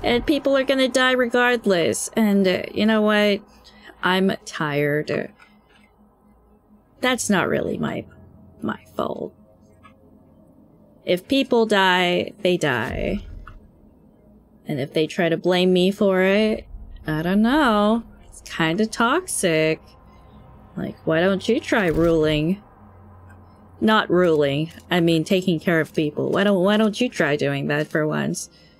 And people are gonna die regardless. And you know what? I'm tired. That's not really my fault. If people die, they die. And if they try to blame me for it, I don't know. It's kind of toxic. Like, why don't you try ruling? Not ruling. I mean, taking care of people. Why don't you try doing that for once?